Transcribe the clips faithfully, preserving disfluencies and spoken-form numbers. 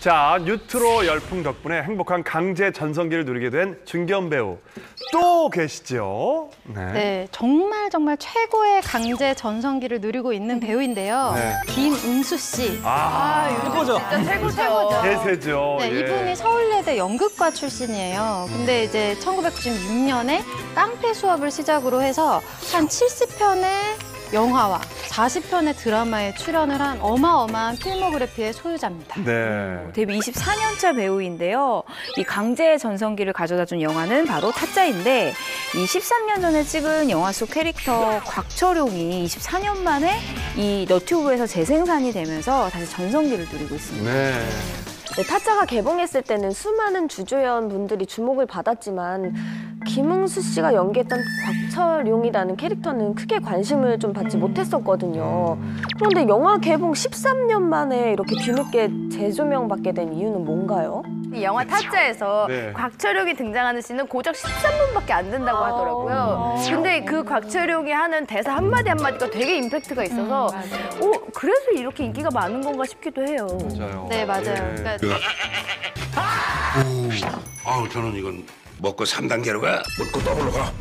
자, 뉴트로 열풍 덕분에 행복한 강제 전성기를 누리게 된 중견 배우 또 계시죠? 네. 네, 정말 정말 최고의 강제 전성기를 누리고 있는 배우인데요. 네. 김응수 씨. 아, 최고죠. 진짜 최고죠. 대세죠. 네, 예. 이분이 서울예대 연극과 출신이에요. 근데 이제 천구백구십육 년에 깡패 수업을 시작으로 해서 한 칠십 편의 영화와 사십 편의 드라마에 출연을 한 어마어마한 필모그래피의 소유자입니다. 네. 데뷔 이십사 년차 배우인데요. 이 강제 전성기를 가져다준 영화는 바로 타짜인데 이 십삼 년 전에 찍은 영화 속 캐릭터 곽철용이 이십사 년 만에 이 너튜브에서 재생산이 되면서 다시 전성기를 누리고 있습니다. 네. 네, 타짜가 개봉했을 때는 수많은 주조연 분들이 주목을 받았지만 김응수 씨가 연기했던 곽철용이라는 캐릭터는 크게 관심을 좀 받지 못했었거든요. 그런데 영화 개봉 십삼 년 만에 이렇게 뒤늦게 재조명받게 된 이유는 뭔가요? 이 영화 타짜에서 네. 곽철용이 등장하는 씬은 고작 십삼 분밖에 안 된다고 하더라고요. 근데 그 곽철용이 하는 대사 한마디 한마디가 되게 임팩트가 있어서 어, 그래서 이렇게 인기가 많은 건가 싶기도 해요. 맞아요. 네, 맞아요. 예. 그러니까 아우 저는 이건 먹고 삼 단계로 가 먹고 더블로 가.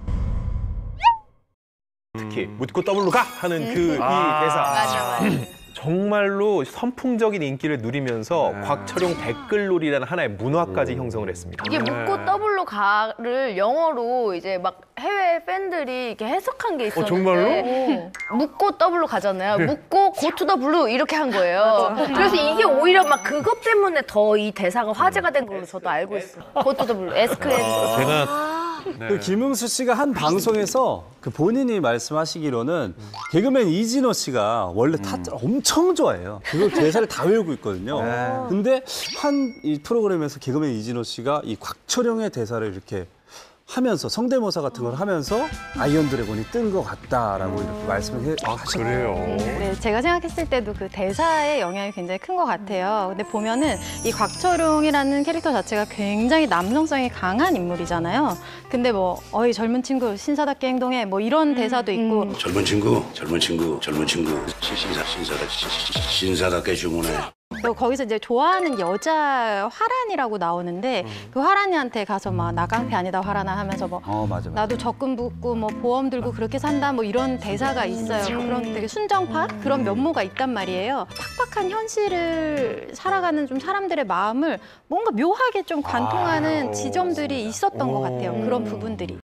특히 묻고 더블로 가 하는 그 이 아. 대사 맞아, 맞아. 정말로 선풍적인 인기를 누리면서 네. 곽철용 댓글놀이라는 하나의 문화까지 형성을 했습니다. 이게 묻고 더블로 가를 영어로 이제 막 해외 팬들이 이렇게 해석한 게 있었는데 정말로? 묻고 더블로 가잖아요. 묻고 고 투 더 블루 이렇게 한 거예요. 그래서 이게 오히려 막 그것 때문에 더 이 대사가 화제가 된 걸로 저도 알고 있어요. 고 투 더 블루, 에스크레드. 제가 네. 그 김응수 씨가 한 방송에서 그 본인이 말씀하시기로는 개그맨 이진호 씨가 원래 타짜를 엄청 좋아해요. 그걸 대사를 다 외우고 있거든요. 근데 한 이 프로그램에서 개그맨 이진호 씨가 이 곽철용의 대사를 이렇게 하면서 성대모사 같은 걸 하면서 아이언 드래곤이 뜬 것 같다라고 이렇게 말씀을 해, 아, 그래요? 네, 제가 생각했을 때도 그 대사의 영향이 굉장히 큰 것 같아요. 근데 보면은 이 곽철용이라는 캐릭터 자체가 굉장히 남성성이 강한 인물이잖아요. 근데 뭐 어이 젊은 친구 신사답게 행동해 뭐 이런 대사도 있고 젊은 친구, 젊은 친구, 젊은 친구. 신사, 신사다, 신사답게 주문해. 또 거기서 이제 좋아하는 여자 화란이라고 나오는데 그 화란이한테 가서 막 나 깡패 아니다 화란아 하면서 뭐 어, 맞아, 맞아. 나도 적금 붓고 뭐 보험 들고 그렇게 산다 뭐 이런 대사가 있어요. 그런 되게 순정파 그런 면모가 있단 말이에요. 팍팍한 현실을 살아가는 좀 사람들의 마음을 뭔가 묘하게 좀 관통하는 아, 지점들이 있었던 것 같아요. 그런 부분들이.